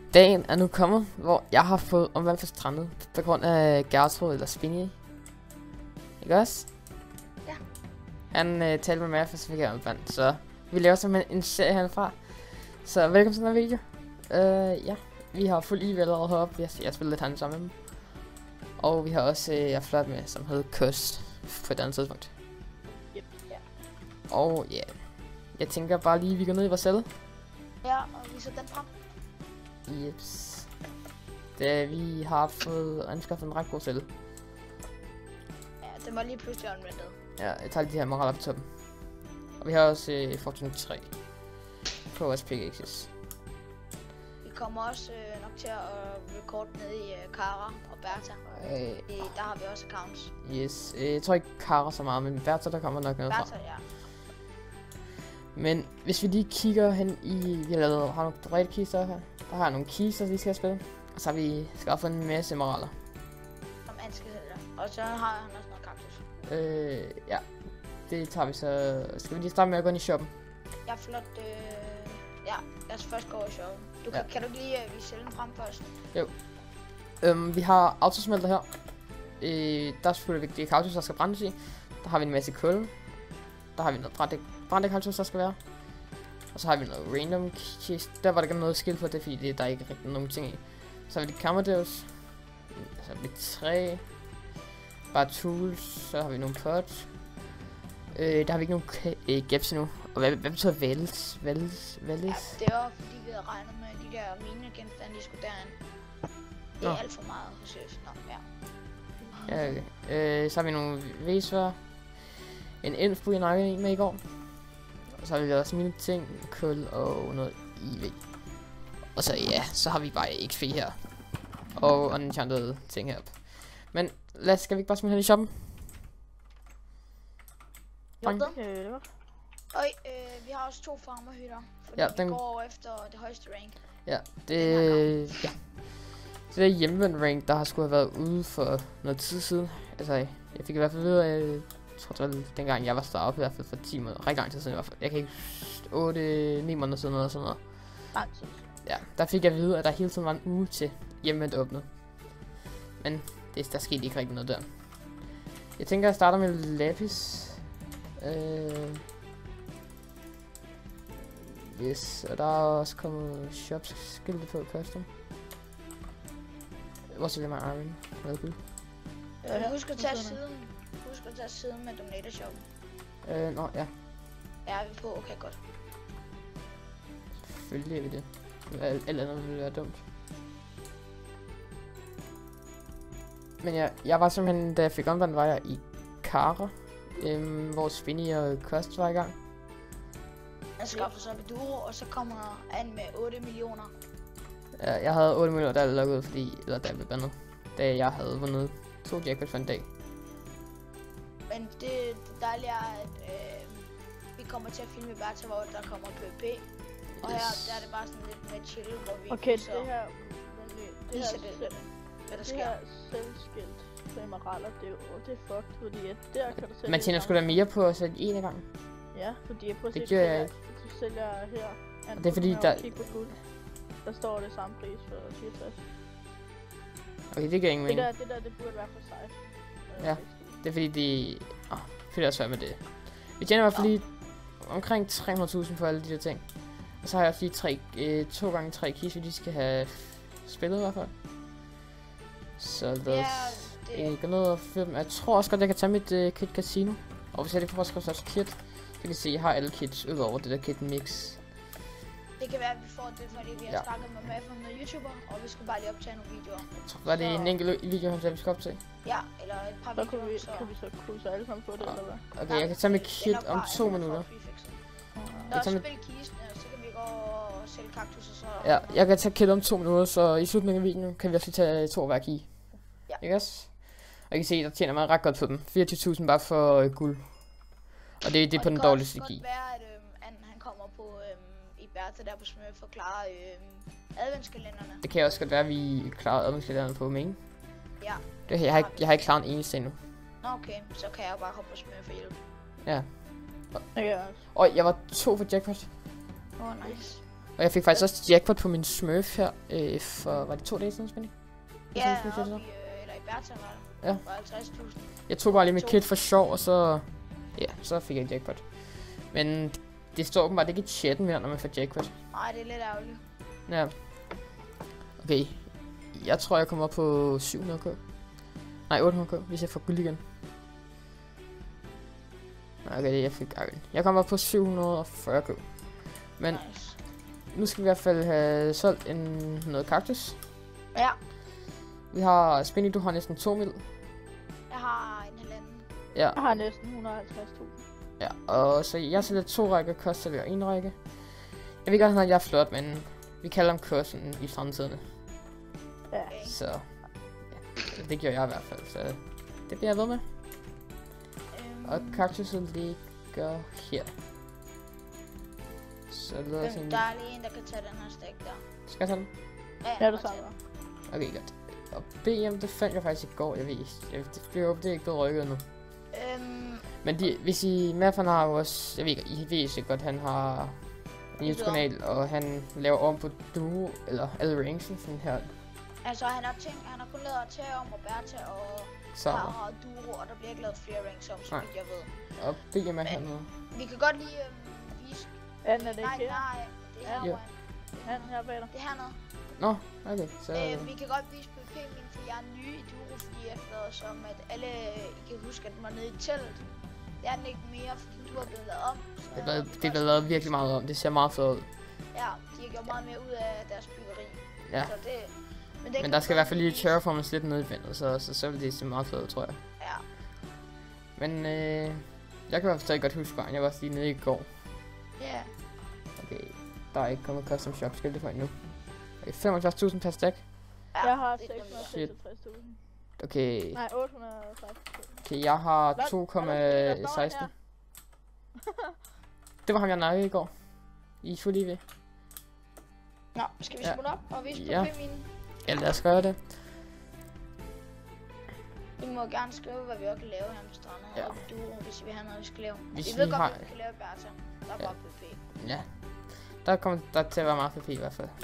Dagen er nu kommet, hvor jeg har fået omvalgt for strandet på grund af Gertrud eller Spinny. Ikke også? Ja. Han talte med mig, for så fik jeg omvalgt, så vi laver simpelthen en serie herfra. Så velkommen til den her video. Ja, vi har fuld liv allerede heroppe. Jeg har spillet lidt hand sammen med dem. Og vi har også jeg flot med, som hedder Kyst på et andet tidspunkt. Yep, ja. Og ja, jeg tænker bare lige, vi går ned i vores celle. Ja, og viser den frem. Jeps. Vi har fået anskaffet en ret god celle. Ja, den var lige pludselig unrendet. Ja, jeg tager lige de her moraler på toppen. Og vi har også Fortune 3 på vores pickaxes. Vi kommer også nok til at recorde nede i Kara og Bertha. Der har vi også accounts. Yes, jeg tror ikke Kara så meget, men Bertha der kommer nok noget fra. Bertha, ja. Men hvis vi lige kigger hen i, vi har nogle breddekister her. Der har jeg nogle kister, vi skal spille. Og så har vi skaffet en masse moraler. Som han skal sælge. Og så har han også noget kaktus. Ja. Det tager vi så. Skal vi lige starte med at gå ind i shoppen? Ja, flot. Ja, lad os først gå over i shoppen. Kan du ikke lige vise cellen frem først? Jo. Vi har autosmelter her. Der er selvfølgelig vigtige kaktus, der skal brændes i. Der har vi en masse kul. Der har vi noget brændte kaktus, der skal være. Og så har vi noget random kist. Der var der ikke noget skill på det, fordi der er ikke rigtig nogen ting i. Så har vi lidt kammerdeus. Så har vi træ. Bare tools. Så har vi nogle pots. Der har vi ikke nogen gaps endnu. Og hvad betyder vælges? Ja, det var fordi vi havde regnet med de der minegenstande, de skulle derind. Det er alt for meget hos os. Nå, ja. Ja, okay. Så har vi nogle væsvær. En info, jeg nakkede med i går. Og så har vi også mine ting, kul og noget IV. Og så ja, så har vi bare XP her. Og unenchanted ting heroppe. Men skal vi ikke bare smide hen i shoppen? Vi har også 2 farmerhytter, fordi ja, vi går over efter det højeste rank. Ja, ja. Det er hjemmevendt rank, der har skulle have været ude for noget tid siden. Altså, jeg fik i hvert fald ved, jeg tror det var dengang jeg var startet op, i hvert fald for 10 måneder, rigtig lang tid siden i hvert fald. Jeg kan ikke 8-9 måneder siden eller sådan noget. Lang tid. Ja, der fik jeg at vide, at der hele tiden var en uge til hjemmevendt åbnet. Men der skete ikke rigtig noget der. Jeg tænker, at jeg starter med lapis. Yes, og der er også kommet shops skilte på custom. Hvor sælger man iron? Hvad guld? Husk at tage siden med donator shoppen. Nå, ja. Er vi på? Okay, godt. Selvfølgelig er vi det. Alt andet ville være dumt. Men ja, jeg var simpelthen, da jeg fik omvendt, var jeg i Kara. Hvor Spinny og Kost var i gang. Jeg skaffer så ved duo, og så kommer an med 8 millioner. Ja, jeg havde 8 millioner, der er lukket ud, fordi, eller der blev bandet. Da jeg havde vundet 2 jackpot for en dag. Men det dejlige er, at vi kommer til at filme Bertha, hvor der kommer PvP. Og her der er det bare sådan lidt mere chill, hvor vi viser, det her hvad der sker. Det her selvskilt på emeralder, det er fucked, fordi at der kan du sælge... Man tjener sgu da mere på at sætte en af gangen. Ja, fordi jeg prøver at det gør jeg ikke. Du sælger her... Og det er fordi, der... Kig på guld. Der står det samme pris for 64. Okay, det giver ingen mening. Det burde være for sig. Ja, det er fordi de... Fedt også være med det. Vi tjener i hvert fald lige omkring 300.000 på alle de der ting. Og så har jeg også lige 2 gange 3 keys, vi skal have spillet i hvert fald. Så lad os gå ned og film. Jeg tror også godt, jeg kan tage mit kit casino. Og hvis jeg lige får skrevet også kit, så kan I se, at jeg har alle kits udover det der kit mix. Det kan være, at vi får det, fordi vi har snakket med nogle YouTuber, og vi skulle bare lige optage nogle videoer. Jeg tror, var det en enkelt video, han sagde, vi skal optage? Ja, eller et par videoer. Så kan vi så krydse alle sammen på det, eller hvad? Okay, jeg kan tage mit kit om 2 minutter. Jeg kan spille kisten, så kan vi gå og sælge kaktus og så... Ja, jeg kan tage kit om 2 minutter, så i slutningen af videoen kan vi også tage 2 hver key. Ja. Ikke også? Og I kan se, der tjener man ret godt på dem. 24.000 bare for guld. Og det er på den dårligste key. Det kan være, at han kommer på i Bertha der på Smør forklare adventskalenderne. Det kan også godt være, at vi klarer adventskalenderne på main. Ja. Jeg har ikke klaret en eneste endnu. Nå okay, så kan jeg bare hoppe på Smør for hjælp. Ja. Ja. Og jeg var 2 for jackpot. Nice. Og jeg fik faktisk også jackpot på min Smurf her, for, var det 2 dage siden, Spinny? Ja, oppe i, eller i Bertha var det. Ja. For 50.000. Jeg tog bare lige mit kit for sjov, og så, ja, så fik jeg jackpot. Men det står åbenbart ikke i chatten mere, når man får jackpot. Nej, det er lidt ærgerligt. Ja. Okay. Jeg tror, jeg kommer op på 700k. Nej, 800k, hvis jeg får guld igen. Okay, jeg fik iron. Jeg kommer op på 740k. Men Nice. nu skal vi i hvert fald have solgt noget kaktus. Ja, Vi har Spinny, du har næsten 2 mil. jeg har en halvanden. Ja, Jeg har næsten 150.000. ja. Og så jeg sælger 2 rækker, Kost sælger 1 række. Jeg ved godt, at jeg er flot, men vi kalder ham Kosten i fremtiden. Ja. Okay. Så ja, det gjorde jeg i hvert fald, så det bliver jeg ved med. Og kaktusen ligger her. Så det lyder sådan. Der er lige en, der kan tage den her stik der. Skal jeg tage den? Ja, du bare savner. tage Okay, godt. Og BM, det fandt jeg faktisk i går, jeg ved ikke. Det er ikke blevet rykket nu. den. Men hvis I, Maffan har jo også, jeg ved ikke, I ved så godt, han har en YouTube-kanal, og han laver om på Duo, eller alle ranksen, sådan her. Altså, han har kun lavet til om og Bertha og Så, har Duro, og der bliver ikke lavet flere ranks om, så Nej. vidt jeg ved. og BM er hernede. Vi kan godt lige vise... Anden er det Nej, ikke her? nej, det er Ja. herovre. Anden her bag dig. Det er hernede. Nå, okay, så Vi kan godt vise PvP min, for jeg er ny i Duro, fordi eftersom at alle I kan huske, at den var nede i teltet. Det er den ikke mere, fordi du har blevet lavet om. Så det er blevet lavet virkelig meget om. Det ser meget fedt ud. Ja, de har gjort meget mere ud af deres byggeri. Ja. Så det, Men der skal i hvert fald lige terraformes lidt ned i vandet, så vil det se meget fedt ud, tror jeg. Ja. Men jeg kan i hvert fald stadig godt huske, at jeg var også lige nede i går. Ja. Okay, der er ikke kommet custom shop skilte for endnu. Okay, 75.000 per stack. Ja, Jeg har det er nemlig godt. 666.000. Okay, Nej, 860.000. okay, jeg har Hvad? 2,16. Det var ham, jeg nakkede i går. I fuld IV. Nå, skal vi Ja. smutte op og vise Ja. PvP mine? Ja, lad os gøre det. I må gerne skrive, hvad vi også kan lave her på stranden Ja. og Duro, hvis vi har noget, vi skal lave. Hvis Vi vi ved godt, har- hvad vi kan lave i Bertha. Der er Ja. bare PvP. Ja. Der kommer der til at være meget PvP i hvert fald.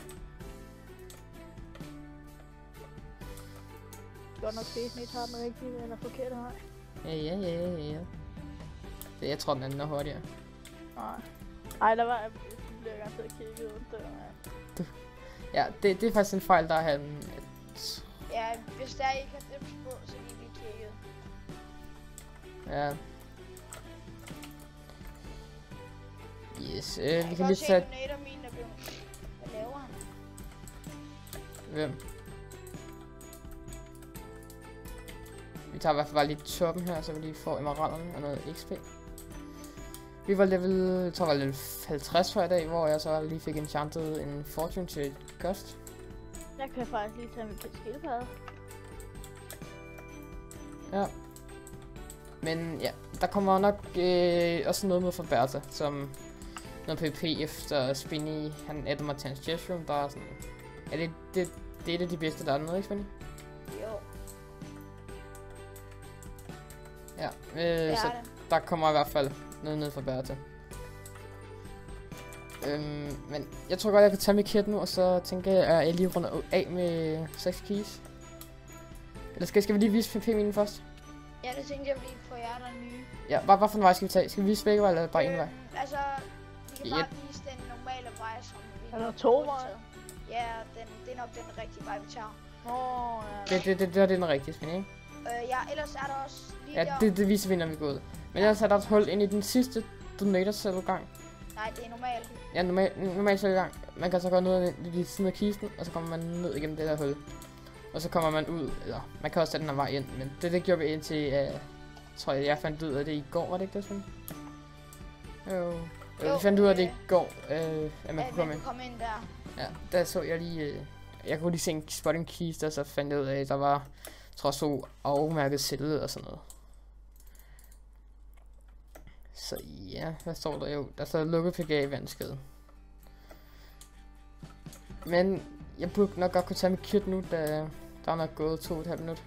Godt nok det, ikke har den rigtige eller forkerte vej. Ja. Det, jeg tror, den anden er hurtigere. Nej. Ej, der var jeg bliver garanteret kigget rundt der, mand. Ja, det er faktisk en fejl, der er han. Ja, hvis der ikke har dims på, så lige vi kigget. Ja. Yes, vi Jeg kan kan lige også se, tage... at donater mine er blevet... Hvad laver han? Hvem? Vi tager i hvert fald bare lige toppen her, så vi lige får emeralderne og noget XP. Vi var level, jeg tror, var level 50 for i dag, hvor jeg så lige fik enchantet en fortune til Ghost. Jeg kan faktisk lige tage min skildpadde. Ja. Men ja, der kommer nok også noget med fra Bertha, som noget PvP efter Spinny, han adder mig til hans Jeshroom, der er sådan... Ja, det er et af de bedste, der er dernede, ikke Spinny? Jo, Ja, det så er det. der kommer i hvert fald noget ned fra Bertha. Men jeg tror godt, jeg kan tage mit kit nu, og så tænker jeg, at jeg lige runder af med 6 keys. Eller skal vi lige vise PvP-minen først? Ja, det tænkte jeg, fordi for jer, der er nye. Ja, hvad for en vej skal vi tage? Skal vi vise begge veje, eller bare en vej? Altså, vi kan Ja. bare vise den normale vej, som vi Er der nok 2 burde veje? tage. Ja, det er nok den rigtige vej, vi tager. Ja. Det er den rigtige, Spinny, ikke? Ja, ellers er der også lige Ja, der. det viser vi, når vi går ud. Men ellers er der et hul ind i den sidste donator-gang. Nej, det er normalt. Ja, normalt gang. Man kan så gå ned i siden af kisten, og så kommer man ned igennem det der hul. Og så kommer man ud, eller man kan også tage den her vej ind, men det gjorde vi indtil, tror jeg fandt ud af det i går, var det ikke det, sådan? Jo. Vi fandt ud af det i går, at man kunne komme ind. komme ind der. Ja, der så jeg lige, jeg kunne lige se en spotting kiste, og så fandt jeg ud af, at der var, tror jeg, så afmærket sættet og sådan noget. Så ja, hvad står der jo? Der står lukket PGA i vandskade. Men jeg burde nok godt kunne tage mit kit nu, da der er nok gået 2,5 minutter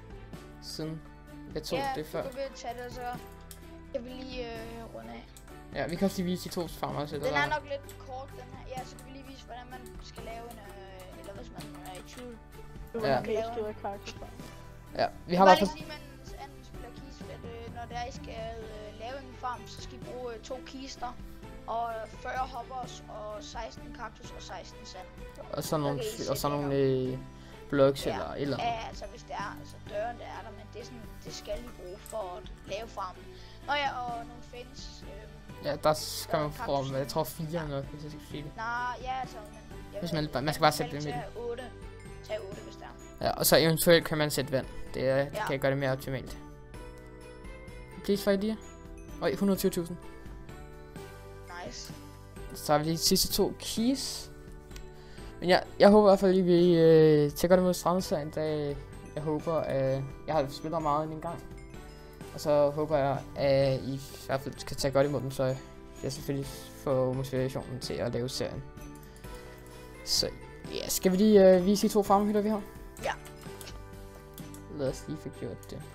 siden jeg tog det før. Ja, du kan tage det, så jeg vil lige runde af. Ja, vi kan også lige vise de to farmer også. Den er nok lidt kort, den her. Ja, så kan vi lige vise, hvordan man skal lave en, eller hvis man er i tvivl. Ja. Okay, skriver i karakterfarm. Ja, vi Jeg har vil bare bare lige sige, mens anden spiller keys, at når der I skal lave en farm, så skal I bruge 2 kister, og 40 hoppers, og 16 kaktus og 16 sand. og så nogle, Okay, I og så sætter nogle blocks Ja. eller et eller andet. Ja, altså hvis det er, altså døren der er der, men det er sådan, det skal I bruge for at lave farmen. Nå ja, og nogle fence. Ja, der skal man kaktus. få, jeg tror 4 eller noget, hvis jeg skal sige det. Nej, ja, altså, men... Hvis man skal bare sætte det i midten. Tag 8, hvis det er. Ja, og så eventuelt kan man sætte vand. Det Ja. kan gøre det mere optimalt. Please for idea. Og 120.000. Nice. Så har vi de sidste 2 keys. Men jeg håber i hvert fald lige, vi tjekker det mod Strandserien, da jeg håber, jeg har spillet meget en gang. Og så håber jeg, at I hvert fald skal tage godt imod dem, så jeg selvfølgelig får motivationen til at lave serien. Så ja, skal vi lige vise de 2 farmhytter, vi har? Ja. Lad os lige få gjort det.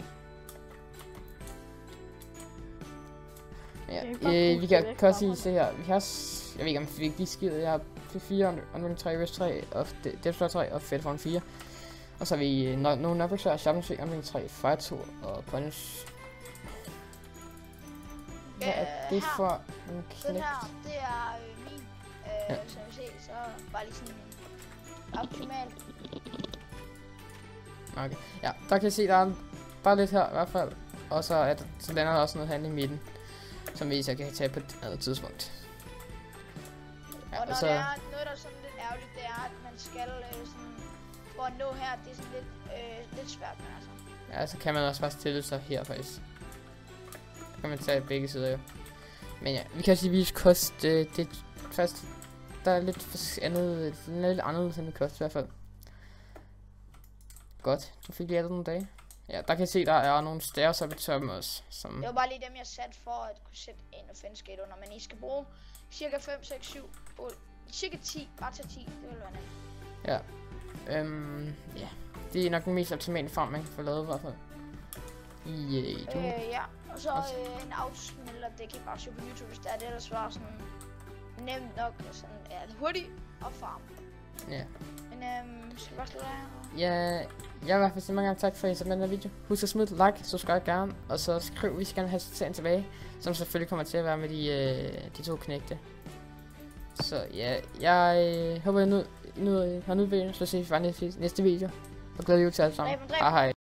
Ja, vi kan også lige se her. Vi har, jeg ved ikke om vi ikke lige skidt. Jeg har 4, Unreal 3, Rest 3, og Death 3 og Fed 4. Og så har vi nogle Nubbershire, Shopping Tree, Unreal 3, Fire 2 og Punish. Hvad er det for en Den knægt? her, det er min. Ja. Som vi ser, så bare lige sådan optimalt. Okay. Ja, der kan jeg se, der er lidt her i hvert fald. Og så lander der også noget herinde i midten, som vi så kan tage på et andet tidspunkt. Ja, Og når det er noget, der er sådan lidt ærgerligt, det er, at man skal sådan... For at nå her, det er sådan lidt svært, men altså. ja, så kan man også bare stille sig her faktisk. Så kan man tage begge sider jo. Men ja, vi kan også lige vise kost. Det først, der er lidt andet, lidt anderledes end det kost i hvert fald. Godt, nu fik jeg nogle dage. Ja, der kan jeg se, der er nogle stairs oppe i toppen også. Som... Det var bare lige dem, jeg satte for at kunne sætte en og fence gate under. Men I skal bruge cirka 5, 6, 7, 8, cirka 10. Bare til 10, det vil være nemt. Ja. Ja. Det er nok den mest optimale farm, man kan få lavet i hvert fald. Ja, og så en autosmelter, det kan I bare se på YouTube, hvis det er det, ellers var sådan nemt nok, sådan, ja, hurtigt og farm. Ja. Men skal vi bare slutte af? Ja, jeg vil i hvert fald sige mange gange tak for at I så med den her video. Husk at smide et like, subscribe gerne, og så skriv, hvis I gerne vil have serien tilbage, som selvfølgelig kommer til at være med de 2 knægte. Så ja, jeg håber, I har nydt videoen, så ses vi bare næste video. Og glæder jul til alle sammen. Hej hej.